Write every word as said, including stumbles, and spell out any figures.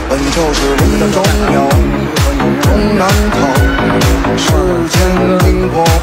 本就是林中鸟，本中难逃。世间灵光。